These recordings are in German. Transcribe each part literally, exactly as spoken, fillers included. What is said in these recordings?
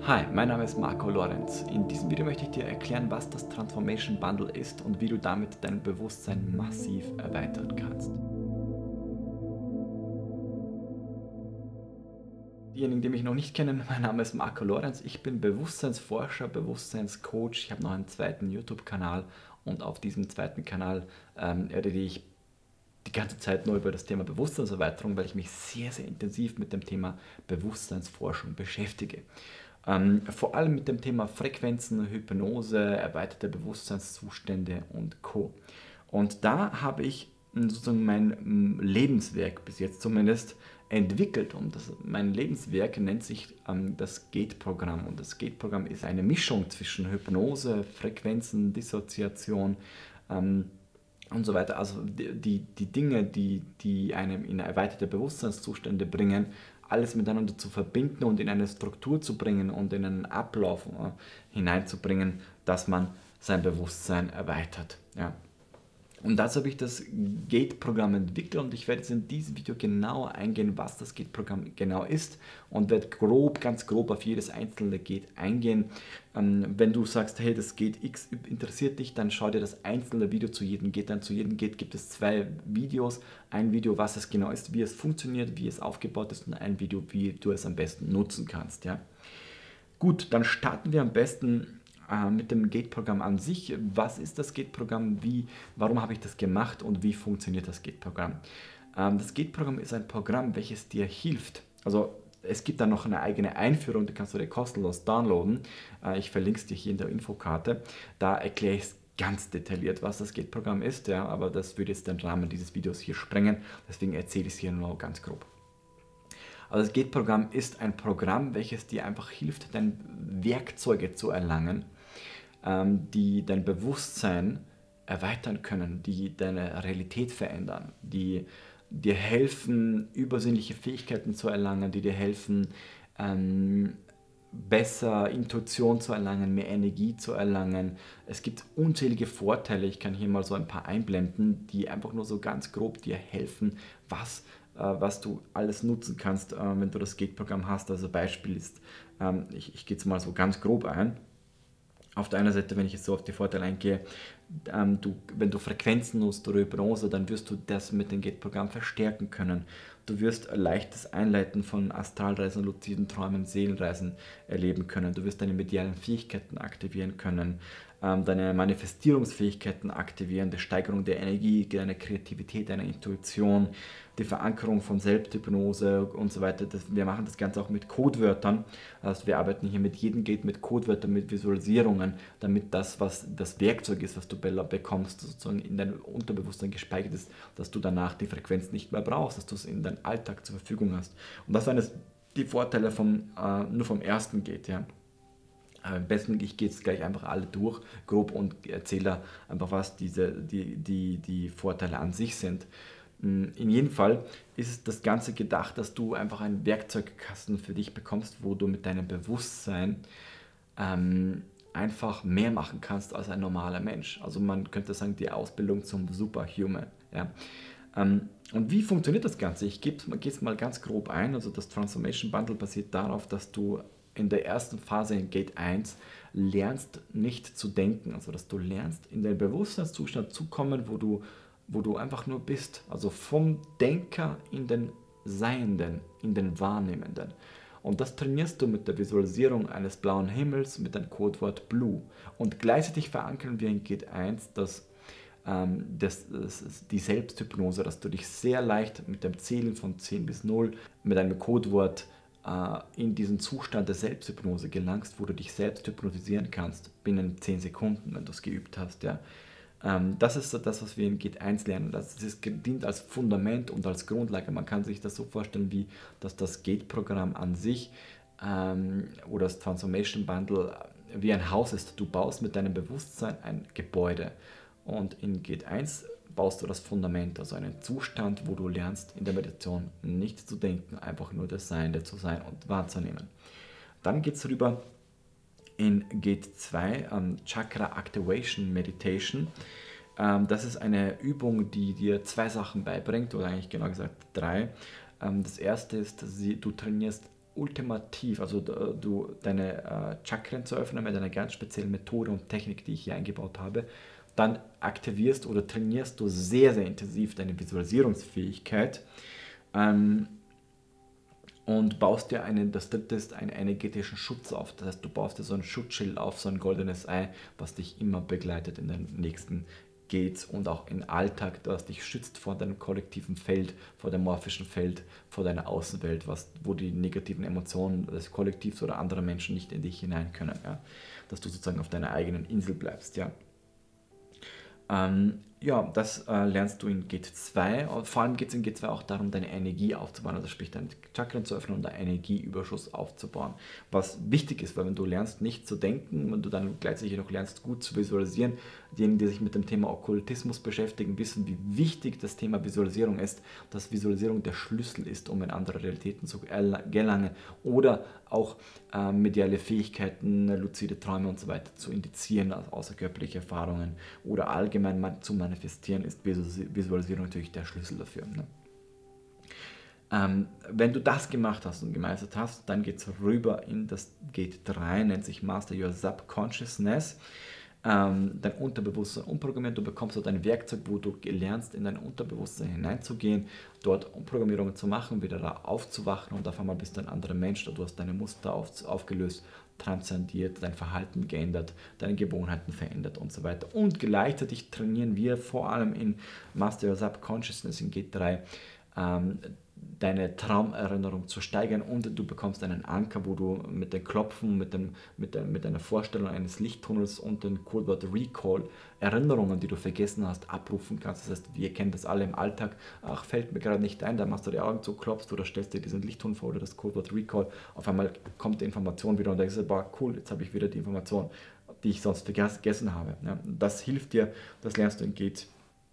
Hi, mein Name ist Marco Lorenz. In diesem Video möchte ich dir erklären, was das Transformation Bundle ist und wie du damit dein Bewusstsein massiv erweitern kannst. Diejenigen, die mich noch nicht kennen, mein Name ist Marco Lorenz. Ich bin Bewusstseinsforscher, Bewusstseinscoach. Ich habe noch einen zweiten YouTube-Kanal und auf diesem zweiten Kanal ähm, rede ich die ganze Zeit nur über das Thema Bewusstseinserweiterung, weil ich mich sehr, sehr intensiv mit dem Thema Bewusstseinsforschung beschäftige. Ähm, vor allem mit dem Thema Frequenzen, Hypnose, erweiterte Bewusstseinszustände und Co. Und da habe ich sozusagen mein Lebenswerk bis jetzt zumindest entwickelt. Und das, mein Lebenswerk nennt sich ähm, das Gate-Programm. Und das Gate-Programm ist eine Mischung zwischen Hypnose, Frequenzen, Dissoziation, ähm, und so weiter. Also die, die Dinge, die, die einem in erweiterte Bewusstseinszustände bringen, alles miteinander zu verbinden und in eine Struktur zu bringen und in einen Ablauf äh, hineinzubringen, dass man sein Bewusstsein erweitert. Ja. Und dazu habe ich das Gate-Programm entwickelt und ich werde jetzt in diesem Video genauer eingehen, was das Gate-Programm genau ist und werde grob, ganz grob auf jedes einzelne Gate eingehen. Ähm, wenn du sagst, hey, das Gate X interessiert dich, dann schau dir das einzelne Video zu jedem Gate an. Zu jedem Gate gibt es zwei Videos. Ein Video, was es genau ist, wie es funktioniert, wie es aufgebaut ist und ein Video, wie du es am besten nutzen kannst. Ja? Gut, dann starten wir am besten mit dem Gate-Programm an sich. Was ist das Gate-Programm? Wie, warum habe ich das gemacht und wie funktioniert das Gate-Programm? Das Gate-Programm ist ein Programm, welches dir hilft. Also es gibt dann noch eine eigene Einführung, die kannst du dir kostenlos downloaden. Ich verlinke es dir hier in der Infokarte. Da erkläre ich es ganz detailliert, was das Gate-Programm ist, ja, aber das würde jetzt den Rahmen dieses Videos hier sprengen. Deswegen erzähle ich es hier nur ganz grob. Also das Gate-Programm ist ein Programm, welches dir einfach hilft, deine Werkzeuge zu erlangen, die dein Bewusstsein erweitern können, die deine Realität verändern, die dir helfen, übersinnliche Fähigkeiten zu erlangen, die dir helfen, ähm, besser Intuition zu erlangen, mehr Energie zu erlangen. Es gibt unzählige Vorteile, ich kann hier mal so ein paar einblenden, die einfach nur so ganz grob dir helfen, was, äh, was du alles nutzen kannst, äh, wenn du das Gate-Programm hast. Also Beispiel ist, ähm, ich, ich gehe jetzt mal so ganz grob ein. Auf der einen Seite, wenn ich jetzt so auf die Vorteile eingehe, ähm, du, wenn du Frequenzen nutzt oder Hypnose, dann wirst du das mit dem Gate-Programm verstärken können. Du wirst ein leichtes Einleiten von Astralreisen, luziden Träumen, Seelenreisen erleben können. Du wirst deine medialen Fähigkeiten aktivieren können, ähm, deine Manifestierungsfähigkeiten aktivieren, die Steigerung der Energie, deine Kreativität, deine Intuition, die Verankerung von Selbsthypnose und so weiter. Das, wir machen das Ganze auch mit Codewörtern. Also wir arbeiten hier mit jedem Gate mit Codewörtern, mit Visualisierungen, damit das, was das Werkzeug ist, was du bekommst, sozusagen in deinem Unterbewusstsein gespeichert ist, dass du danach die Frequenz nicht mehr brauchst, dass du es in deinem Alltag zur Verfügung hast. Und das waren jetzt die Vorteile vom, äh, nur vom ersten Gate. Ja. Am besten, ich gehe jetzt gleich einfach alle durch, grob, und erzähle einfach, was diese, die, die, die Vorteile an sich sind. In jedem Fall ist das Ganze gedacht, dass du einfach einen Werkzeugkasten für dich bekommst, wo du mit deinem Bewusstsein ähm, einfach mehr machen kannst als ein normaler Mensch. Also man könnte sagen, die Ausbildung zum Superhuman. Ja. Ähm, und wie funktioniert das Ganze? Ich gehe es mal ganz grob ein. Also das Transformation Bundle basiert darauf, dass du in der ersten Phase in Gate eins lernst, nicht zu denken. Also dass du lernst, in den Bewusstseinszustand zu kommen, wo du wo du einfach nur bist, also vom Denker in den Seienden, in den Wahrnehmenden. Und das trainierst du mit der Visualisierung eines blauen Himmels mit dem Codewort Blue. Und gleichzeitig verankern wir in Gate eins das, ähm, das, das, die Selbsthypnose, dass du dich sehr leicht mit dem Zählen von zehn bis null mit einem Codewort äh, in diesen Zustand der Selbsthypnose gelangst, wo du dich selbst hypnotisieren kannst, binnen zehn Sekunden, wenn du es geübt hast. Ja. Das ist das, was wir in Gate eins lernen. Das ist, dient als Fundament und als Grundlage. Man kann sich das so vorstellen, wie dass das Gate-Programm an sich ähm, oder das Transformation Bundle wie ein Haus ist. Du baust mit deinem Bewusstsein ein Gebäude. Und in Gate eins baust du das Fundament, also einen Zustand, wo du lernst, in der Meditation nicht zu denken, einfach nur das Seiende zu sein und wahrzunehmen. Dann geht es rüber in Gate zwei, um, Chakra Activation Meditation. Ähm, das ist eine Übung, die dir zwei Sachen beibringt, oder eigentlich genau gesagt drei. Ähm, das erste ist, dass sie, du trainierst ultimativ, also du deine äh, Chakren zu öffnen mit einer ganz speziellen Methode und Technik, die ich hier eingebaut habe, dann aktivierst oder trainierst du sehr, sehr intensiv deine Visualisierungsfähigkeit. Ähm, und baust dir einen, das dritte ist, einen energetischen Schutz auf. Das heißt, du baust dir so ein Schutzschild auf, so ein goldenes Ei, was dich immer begleitet in den nächsten Gates und auch im Alltag, das dich schützt vor deinem kollektiven Feld, vor dem morphischen Feld, vor deiner Außenwelt, was, wo die negativen Emotionen des Kollektivs oder anderer Menschen nicht in dich hinein können. Ja? Dass du sozusagen auf deiner eigenen Insel bleibst. Ja? Ähm, ja, das äh, lernst du in G zwei. Und vor allem geht es in G zwei auch darum, deine Energie aufzubauen, also sprich deine Chakren zu öffnen und einen Energieüberschuss aufzubauen. Was wichtig ist, weil wenn du lernst, nicht zu denken und du dann gleichzeitig noch lernst, gut zu visualisieren, diejenigen, die sich mit dem Thema Okkultismus beschäftigen, wissen, wie wichtig das Thema Visualisierung ist, dass Visualisierung der Schlüssel ist, um in andere Realitäten zu gelangen oder auch äh, mediale Fähigkeiten, luzide Träume und so weiter zu indizieren, also außerkörperliche Erfahrungen oder allgemein mal zu manifestieren, ist Visualisierung natürlich der Schlüssel dafür. Ne? Ähm, wenn du das gemacht hast und gemeistert hast, dann geht es rüber in das Gate drei, nennt sich Master Your Subconsciousness. Ähm, dein Unterbewusstsein umprogrammieren. Du bekommst dort ein Werkzeug, wo du lernst, in dein Unterbewusstsein hineinzugehen, dort Umprogrammierungen zu machen, wieder da aufzuwachen und auf einmal bist du ein anderer Mensch. Du hast deine Muster auf, aufgelöst, transzendiert, dein Verhalten geändert, deine Gewohnheiten verändert und so weiter. Und gleichzeitig trainieren wir vor allem in Master Your Subconsciousness in G drei ähm, deine Traumerinnerung zu steigern und du bekommst einen Anker, wo du mit den Klopfen, mit, dem, mit, der, mit einer Vorstellung eines Lichttunnels und dem Codewort Recall Erinnerungen, die du vergessen hast, abrufen kannst. Das heißt, wir kennen das alle im Alltag. Ach, fällt mir gerade nicht ein, da machst du die Augen zu, klopfst oder stellst dir diesen Lichttunnel vor oder das Codewort Recall. Auf einmal kommt die Information wieder und denkst, boah, cool, jetzt habe ich wieder die Information, die ich sonst vergessen habe. Ja, das hilft dir, das lernst du in Gate,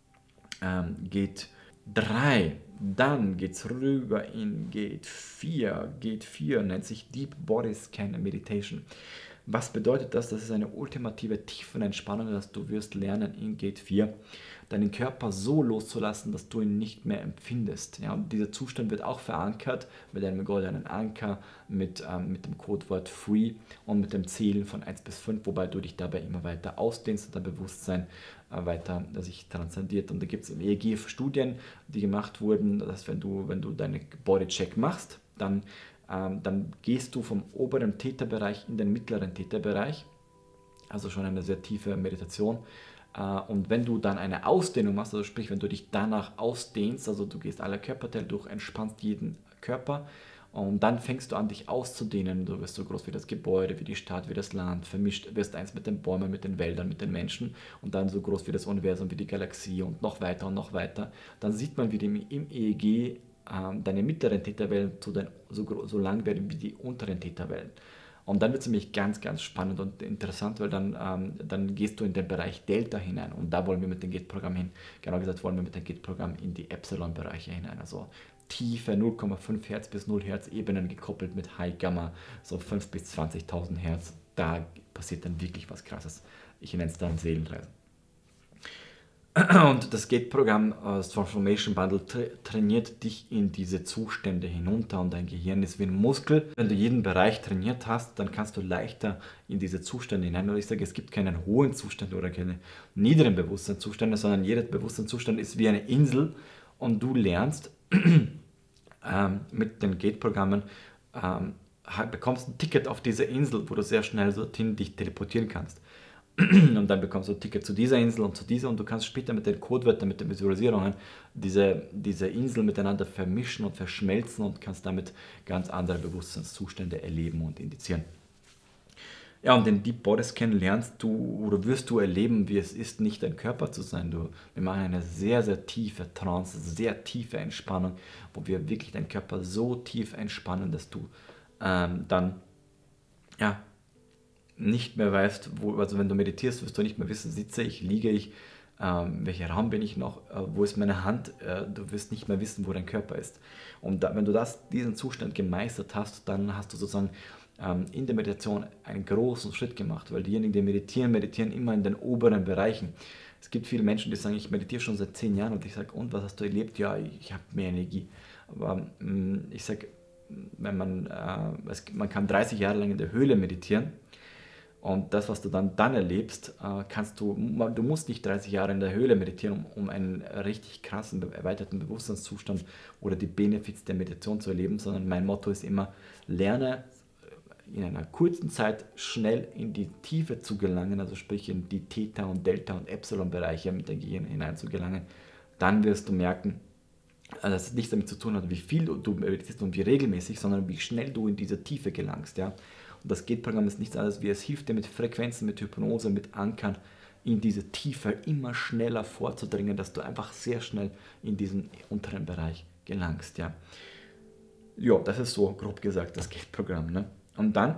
ähm, Gate drei. Dann geht es rüber in Gate vier. Gate vier nennt sich Deep Body Scan Meditation. Was bedeutet das? Das ist eine ultimative Tiefenentspannung, dass du wirst lernen in Gate vier, deinen Körper so loszulassen, dass du ihn nicht mehr empfindest. Ja, und dieser Zustand wird auch verankert mit einem goldenen Anker, mit, ähm, mit dem Codewort Free und mit dem Zählen von eins bis fünf, wobei du dich dabei immer weiter ausdehnst und dein Bewusstsein äh, weiter äh, sich transzendiert. Und da gibt es im E E G Studien, die gemacht wurden, dass wenn du, wenn du deinen Bodycheck machst, dann Ähm, dann gehst du vom oberen Theta-Bereich in den mittleren Theta-Bereich, also schon eine sehr tiefe Meditation. Äh, und wenn du dann eine Ausdehnung machst, also sprich, wenn du dich danach ausdehnst, also du gehst alle Körperteile durch, entspannst jeden Körper und dann fängst du an, dich auszudehnen. Du wirst so groß wie das Gebäude, wie die Stadt, wie das Land, vermischt, wirst eins mit den Bäumen, mit den Wäldern, mit den Menschen und dann so groß wie das Universum, wie die Galaxie und noch weiter und noch weiter. Dann sieht man, wie die im E E G deine mittleren Theta-Wellen so, so, so lang werden wie die unteren Theta-Wellen. Und dann wird es nämlich ganz, ganz spannend und interessant, weil dann, ähm, dann gehst du in den Bereich Delta hinein und da wollen wir mit dem Gate-Programm hin, genau gesagt wollen wir mit dem Gate-Programm in die Epsilon-Bereiche hinein, also tiefe null Komma fünf Hertz bis null Hertz Ebenen gekoppelt mit High Gamma, so fünf bis zwanzigtausend Hertz, da passiert dann wirklich was Krasses. Ich nenne es dann Seelenreisen. Und das Gate-Programm, äh, das Transformation Bundle, tra trainiert dich in diese Zustände hinunter und dein Gehirn ist wie ein Muskel. Wenn du jeden Bereich trainiert hast, dann kannst du leichter in diese Zustände hinein. Und ich sage, es gibt keinen hohen Zustand oder keine niederen Bewusstseinszustände, sondern jeder Bewusstseinszustand ist wie eine Insel und du lernst ähm, mit den Gate-Programmen, ähm, bekommst ein Ticket auf diese Insel, wo du sehr schnell dorthin dich teleportieren kannst. Und dann bekommst du ein Ticket zu dieser Insel und zu dieser und du kannst später mit den Codewörtern, mit den Visualisierungen diese, diese Insel miteinander vermischen und verschmelzen und kannst damit ganz andere Bewusstseinszustände erleben und indizieren. Ja, und den Deep Body Scan lernst du oder wirst du erleben, wie es ist, nicht dein Körper zu sein. Du, wir machen eine sehr, sehr tiefe Trance, sehr tiefe Entspannung, wo wir wirklich deinen Körper so tief entspannen, dass du ähm, dann, ja, nicht mehr weißt, wo, also wenn du meditierst, wirst du nicht mehr wissen, sitze ich, liege ich, ähm, welcher Raum bin ich noch, äh, wo ist meine Hand, äh, du wirst nicht mehr wissen, wo dein Körper ist. Und da, wenn du das, diesen Zustand gemeistert hast, dann hast du sozusagen ähm, in der Meditation einen großen Schritt gemacht, weil diejenigen, die meditieren, meditieren immer in den oberen Bereichen. Es gibt viele Menschen, die sagen, ich meditiere schon seit zehn Jahren und ich sage, und was hast du erlebt? Ja, ich habe mehr Energie. Aber ähm, ich sage, wenn man, äh, es, man kann dreißig Jahre lang in der Höhle meditieren. Und das, was du dann, dann erlebst, äh, kannst du, du musst nicht dreißig Jahre in der Höhle meditieren, um, um einen richtig krassen, erweiterten Bewusstseinszustand oder die Benefits der Meditation zu erleben, sondern mein Motto ist immer, lerne in einer kurzen Zeit schnell in die Tiefe zu gelangen, also sprich in die Theta- und Delta- und Epsilon-Bereiche mit dem Gehirn hinein zu gelangen. Dann wirst du merken, dass es nichts damit zu tun hat, wie viel du meditierst und wie regelmäßig, sondern wie schnell du in diese Tiefe gelangst. Ja? Und das Gate-Programm ist nichts anderes, wie es hilft dir mit Frequenzen, mit Hypnose, mit Ankern in diese Tiefe immer schneller vorzudringen, dass du einfach sehr schnell in diesen unteren Bereich gelangst. Ja, ja, das ist so grob gesagt das Gate-Programm. Ne? Und dann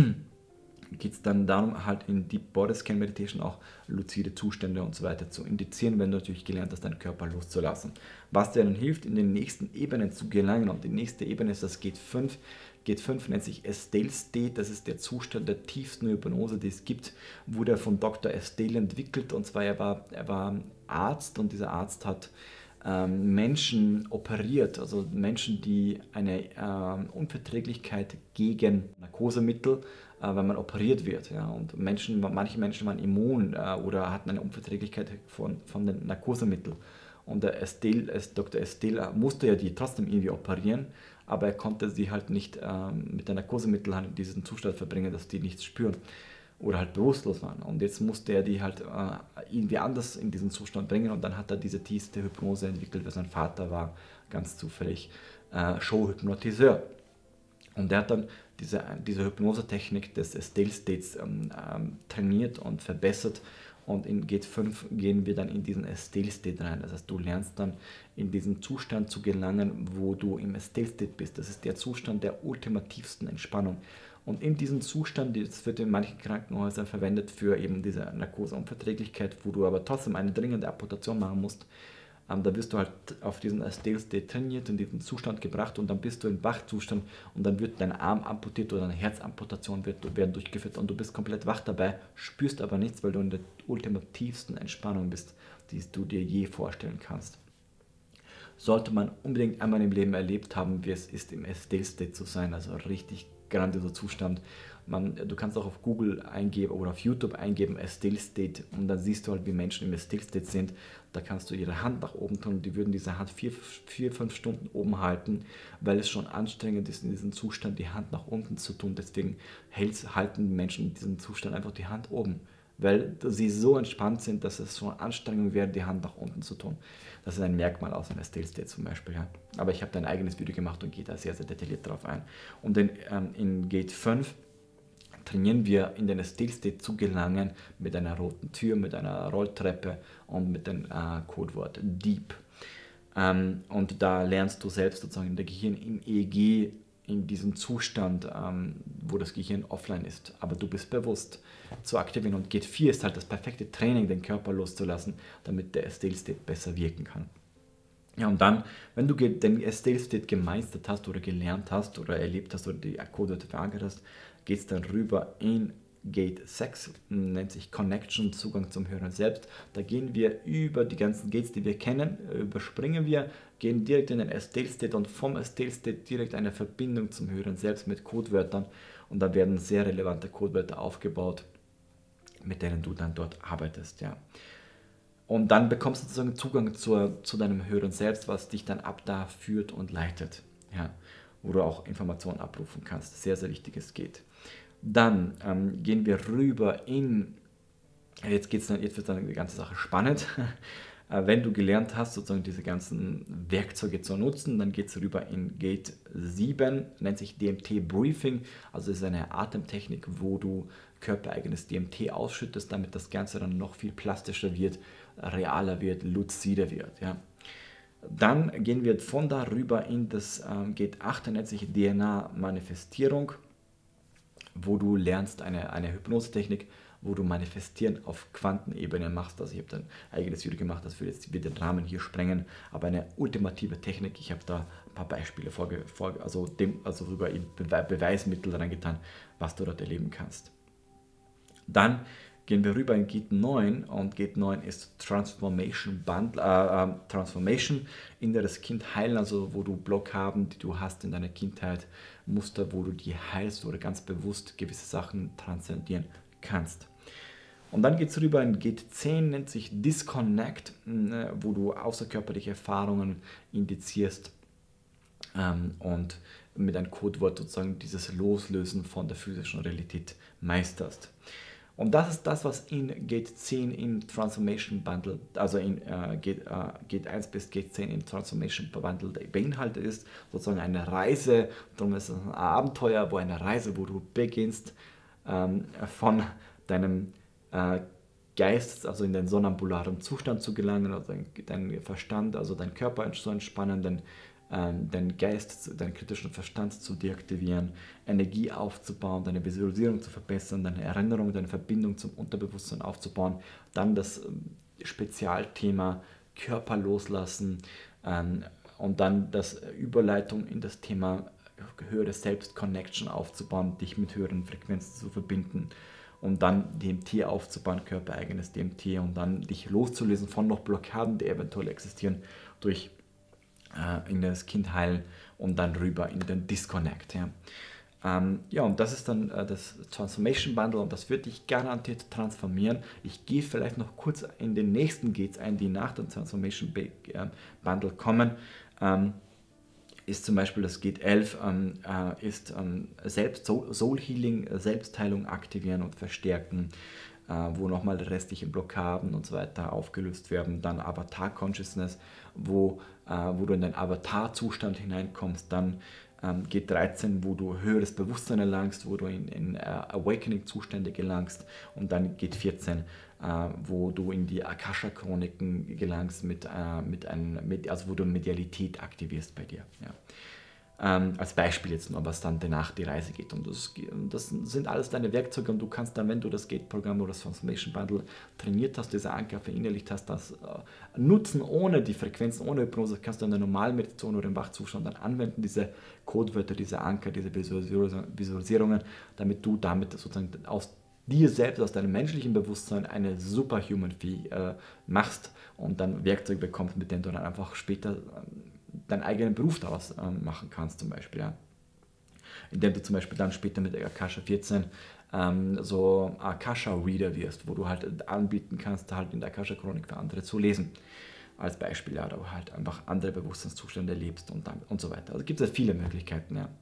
geht es dann darum, halt in Deep Body Scan Meditation auch luzide Zustände und so weiter zu indizieren, wenn du natürlich gelernt hast, deinen Körper loszulassen. Was dir dann hilft, in den nächsten Ebenen zu gelangen. Und die nächste Ebene ist das Gate fünf. Gate fünf nennt sich Estelle State, das ist der Zustand der tiefsten Hypnose, die es gibt, wurde von Doktor Estelle entwickelt, und zwar er war, er war Arzt, und dieser Arzt hat ähm, Menschen operiert, also Menschen, die eine ähm, Unverträglichkeit gegen Narkosemittel, äh, wenn man operiert wird. Ja, und Menschen, manche Menschen waren immun äh, oder hatten eine Unverträglichkeit von, von den Narkosemitteln. Und der Estelle, Doktor Estelle musste ja die trotzdem irgendwie operieren, aber er konnte sie halt nicht ähm, mit der Narkosemittel halt in diesen Zustand verbringen, dass die nichts spüren oder halt bewusstlos waren. Und jetzt musste er die halt äh, irgendwie anders in diesen Zustand bringen, und dann hat er diese tiefste Hypnose entwickelt, weil sein Vater war ganz zufällig äh, Showhypnotiseur. Und er hat dann diese, diese Hypnosetechnik des Estelle States ähm, ähm, trainiert und verbessert. Und in Gate fünf gehen wir dann in diesen Estelle State rein. Das heißt, du lernst dann in diesen Zustand zu gelangen, wo du im Estelle State bist. Das ist der Zustand der ultimativsten Entspannung. Und in diesem Zustand, das wird in manchen Krankenhäusern verwendet für eben diese Narkoseunverträglichkeit, wo du aber trotzdem eine dringende Amputation machen musst, ähm, da wirst du halt auf diesen Estelle State trainiert, in diesen Zustand gebracht, und dann bist du im Wachzustand, und dann wird dein Arm amputiert oder eine Herzamputation wird, werden durchgeführt, und du bist komplett wach dabei, spürst aber nichts, weil du in der ultimativsten Entspannung bist, die du dir je vorstellen kannst. Sollte man unbedingt einmal im Leben erlebt haben, wie es ist, im Estelle State zu sein, also richtig grandioser Zustand. Man, du kannst auch auf Google eingeben oder auf YouTube eingeben Estelle State, und dann siehst du halt, wie Menschen im Estelle State sind. Da kannst du ihre Hand nach oben tun, und die würden diese Hand vier, vier, fünf Stunden oben halten, weil es schon anstrengend ist, in diesem Zustand die Hand nach unten zu tun. Deswegen halten die Menschen in diesem Zustand einfach die Hand oben, weil sie so entspannt sind, dass es schon Anstrengung wäre, die Hand nach unten zu tun. Das ist ein Merkmal aus einer Estelle State zum Beispiel. Ja. Aber ich habe da ein eigenes Video gemacht und gehe da sehr, sehr detailliert drauf ein. Und in, ähm, in Gate fünf trainieren wir, in den Estelle State zu gelangen, mit einer roten Tür, mit einer Rolltreppe und mit dem äh, Codewort Deep. Ähm, und da lernst du selbst sozusagen in der Gehirn im E E G, in diesem Zustand, ähm, wo das Gehirn offline ist, aber du bist bewusst, zu aktivieren. Und Gate vier ist halt das perfekte Training, den Körper loszulassen, damit der Estelle State besser wirken kann. Ja, und dann, wenn du den Estelle State gemeistert hast oder gelernt hast oder erlebt hast oder die Codewörter verankert hast, geht es dann rüber in Gate sechs, nennt sich Connection, Zugang zum höheren Selbst. Da gehen wir über die ganzen Gates, die wir kennen, überspringen wir, gehen direkt in den Estelle State, und vom Estelle State direkt eine Verbindung zum höheren Selbst mit Codewörtern, und da werden sehr relevante Codewörter aufgebaut, mit denen du dann dort arbeitest. Ja. Und dann bekommst du sozusagen Zugang zur, zu deinem höheren Selbst, was dich dann ab da führt und leitet. Ja. Wo du auch Informationen abrufen kannst. Sehr, sehr wichtiges geht. Dann ähm, gehen wir rüber in, jetzt, geht's dann, jetzt wird dann die ganze Sache spannend. Wenn du gelernt hast, sozusagen diese ganzen Werkzeuge zu nutzen, dann geht es rüber in Gate sieben, nennt sich D M T Briefing, also ist eine Atemtechnik, wo du körpereigenes D M T ausschüttest, damit das Ganze dann noch viel plastischer wird, realer wird, luzider wird. Ja. Dann gehen wir von da rüber in das ähm, Gate acht, nennt sich D N A-Manifestierung, wo du lernst eine, eine Hypnosetechnik, wo du Manifestieren auf Quantenebene machst. Also ich habe da ein eigenes Video gemacht, das würde jetzt wieder den Rahmen hier sprengen, aber eine ultimative Technik. Ich habe da ein paar Beispiele vorge, vorge also, dem, also sogar in Bewe Beweismittel reingetan, was du dort erleben kannst. Dann gehen wir rüber in Gate neun und Gate neun ist Transformation Bundle, äh, äh, Transformation, inneres Kind heilen, also wo du Blockaden, die du hast in deiner Kindheit, Muster, wo du die heilst oder ganz bewusst gewisse Sachen transzendieren kannst. Und dann geht es rüber in Gate zehn, nennt sich Disconnect, äh, wo du außerkörperliche Erfahrungen indizierst ähm, und mit einem Codewort sozusagen dieses Loslösen von der physischen Realität meisterst. Und das ist das, was in Gate zehn im Transformation Bundle, also in äh, Gate, äh, Gate eins bis Gate zehn im Transformation Bundle beinhaltet ist, sozusagen eine Reise, darum ist es ein Abenteuer, wo eine Reise, wo du beginnst ähm, von deinem äh, Geist, also in den sonnambularen Zustand zu gelangen, also dein, dein Verstand, also dein Körper zu entspannen, dein deinen Geist, deinen kritischen Verstand zu deaktivieren, Energie aufzubauen, deine Visualisierung zu verbessern, deine Erinnerung, deine Verbindung zum Unterbewusstsein aufzubauen, dann das Spezialthema Körper loslassen ähm, und dann das Überleitung in das Thema höhere Selbst-Connection aufzubauen, dich mit höheren Frequenzen zu verbinden und dann D M T aufzubauen, körpereigenes D M T und dann dich loszulösen von noch Blockaden, die eventuell existieren, durch in das Kind heilen und dann rüber in den Disconnect. Ja, ähm, ja und das ist dann äh, das Transformation Bundle und das wird dich garantiert transformieren. Ich gehe vielleicht noch kurz in den nächsten Gates ein, die nach dem Transformation Bundle kommen. Ähm, ist zum Beispiel das Gate elf, ähm, äh, ist ähm, Selbst Soul Healing, Selbstheilung aktivieren und verstärken, äh, wo nochmal restliche Blockaden und so weiter aufgelöst werden. Dann Avatar Consciousness, wo, äh, wo du in den Avatar-Zustand hineinkommst. Dann ähm, Gate dreizehn, wo du höheres Bewusstsein erlangst, wo du in, in äh, Awakening-Zustände gelangst. Und dann Gate vierzehn, äh, wo du in die Akasha-Chroniken gelangst, mit, äh, mit einem, mit, also wo du Medialität aktivierst bei dir. Ja. Ähm, als Beispiel jetzt nur, was dann danach die Reise geht. Und das, das sind alles deine Werkzeuge und du kannst dann, wenn du das Gate-Programm oder das Transformation Bundle trainiert hast, diese Anker verinnerlicht hast, das äh, nutzen ohne die Frequenzen, ohne Hypnose, kannst du in der normalen Meditation oder im Wachzustand dann anwenden, diese Codewörter, diese Anker, diese Visualisierungen, damit du damit sozusagen aus dir selbst, aus deinem menschlichen Bewusstsein eine Superhuman äh, machst und dann Werkzeuge bekommst, mit denen du dann einfach später äh, deinen eigenen Beruf daraus ähm, machen kannst, zum Beispiel, ja. Indem du zum Beispiel dann später mit Akasha vierzehn ähm, so Akasha-Reader wirst, wo du halt anbieten kannst, halt in der Akasha-Chronik für andere zu lesen. Als Beispiel, ja, da du halt einfach andere Bewusstseinszustände lebst und, dann, und so weiter. Also gibt es ja viele Möglichkeiten, ja.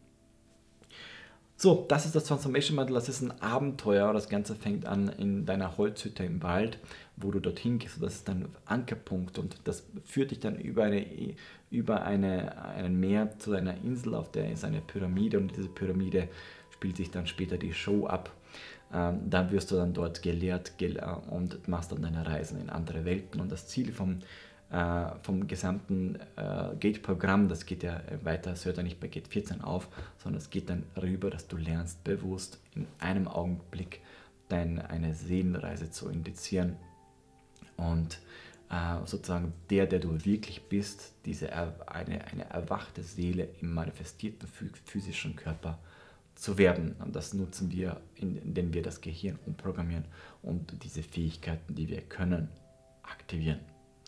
So, das ist das Transformation Bundle, das ist ein Abenteuer. Das Ganze fängt an in deiner Holzhütte im Wald, wo du dorthin gehst. Das ist dein Ankerpunkt und das führt dich dann über, eine, über eine, einen Meer zu einer Insel, auf der ist eine Pyramide und diese Pyramide spielt sich dann später die Show ab. Ähm, dann wirst du dann dort gelehrt gel und machst dann deine Reisen in andere Welten. Und das Ziel vom vom gesamten äh, Gate-Programm, das geht ja weiter, es hört ja nicht bei Gate vierzehn auf, sondern es geht dann rüber, dass du lernst, bewusst in einem Augenblick deine, eine Seelenreise zu indizieren und äh, sozusagen der, der du wirklich bist, diese eine, eine erwachte Seele im manifestierten physischen Körper zu werden. Und das nutzen wir, indem wir das Gehirn umprogrammieren und diese Fähigkeiten, die wir können, aktivieren.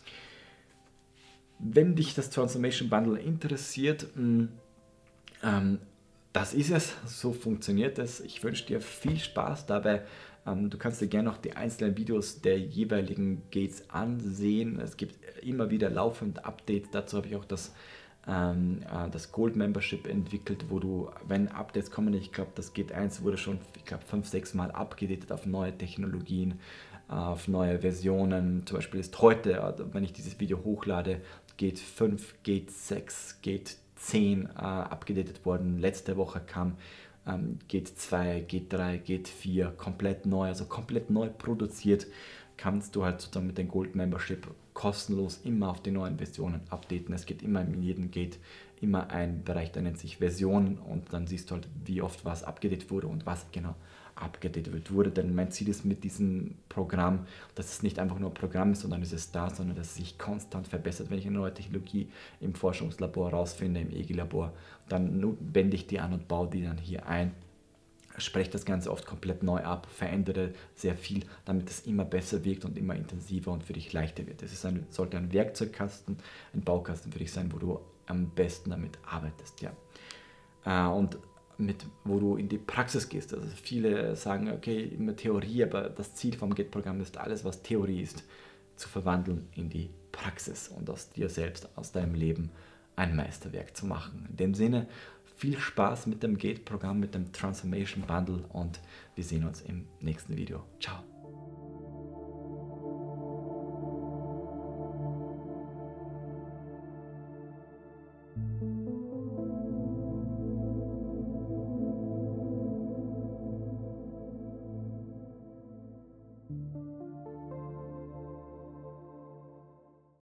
Wenn dich das Transformation Bundle interessiert, ähm, das ist es, so funktioniert es. Ich wünsche dir viel Spaß dabei. Ähm, du kannst dir gerne noch die einzelnen Videos der jeweiligen Gates ansehen. Es gibt immer wieder laufend Updates. Dazu habe ich auch das, ähm, äh, das Gold Membership entwickelt, wo du, wenn Updates kommen, ich glaube, das Gate eins wurde schon, ich glaube, fünf, sechs Mal abgedatet auf neue Technologien, auf neue Versionen. Zum Beispiel ist heute, wenn ich dieses Video hochlade, Gate fünf, Gate sechs, Gate zehn äh, abgedatet worden. Letzte Woche kam ähm, Gate zwei, Gate drei, Gate vier komplett neu, also komplett neu produziert. Kannst du halt sozusagen mit dem Gold Membership kostenlos immer auf die neuen Versionen updaten. Es gibt immer in jedem Gate immer ein Bereich, der nennt sich Versionen und dann siehst du halt, wie oft was abgedatet wurde und was genau abgedatet wurde, denn mein Ziel ist mit diesem Programm, dass es nicht einfach nur ein Programm ist, sondern es ist da, sondern dass es sich konstant verbessert. Wenn ich eine neue Technologie im Forschungslabor rausfinde, im E G I-Labor, dann wende ich die an und baue die dann hier ein spreche das Ganze oft komplett neu ab, verändere sehr viel, damit es immer besser wirkt und immer intensiver und für dich leichter wird. Es ist ein, sollte ein Werkzeugkasten, ein Baukasten für dich sein, wo du am besten damit arbeitest. Ja. Äh, und mit, wo du in die Praxis gehst. Also viele sagen, okay, immer Theorie, aber das Ziel vom Gate-Programm ist, alles, was Theorie ist, zu verwandeln in die Praxis und aus dir selbst, aus deinem Leben ein Meisterwerk zu machen. In dem Sinne, viel Spaß mit dem Gate-Programm, mit dem Transformation Bundle und wir sehen uns im nächsten Video. Ciao!